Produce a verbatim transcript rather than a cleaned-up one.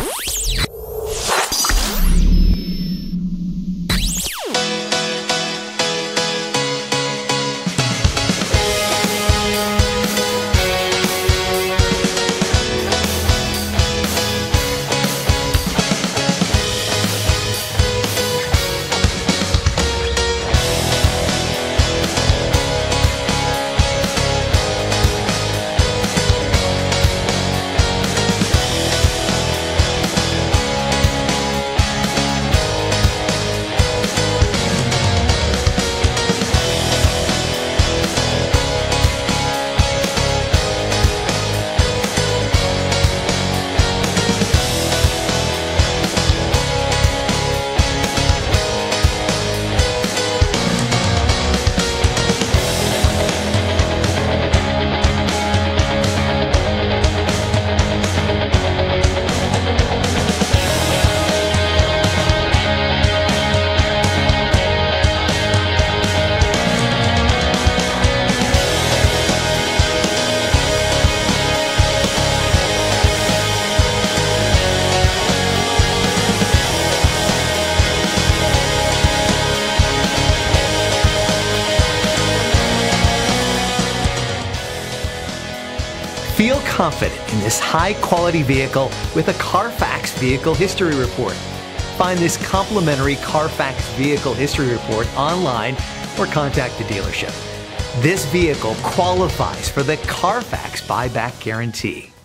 Feel confident in this high-quality vehicle with a Carfax Vehicle History Report. Find this complimentary Carfax Vehicle History Report online or contact the dealership. This vehicle qualifies for the Carfax Buyback Guarantee.